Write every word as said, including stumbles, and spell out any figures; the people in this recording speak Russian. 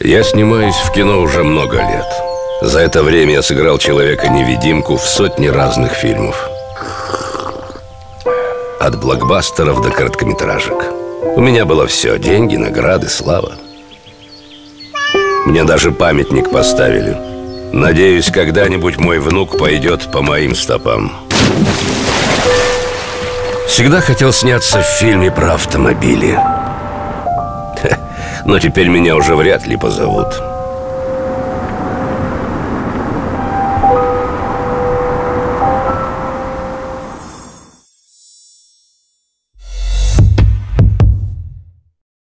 Я снимаюсь в кино уже много лет. За это время я сыграл Человека-невидимку в сотни разных фильмов. От блокбастеров до короткометражек. У меня было все: деньги, награды, слава. Мне даже памятник поставили. Надеюсь, когда-нибудь мой внук пойдет по моим стопам. Всегда хотел сняться в фильме про автомобили. Но теперь меня уже вряд ли позовут.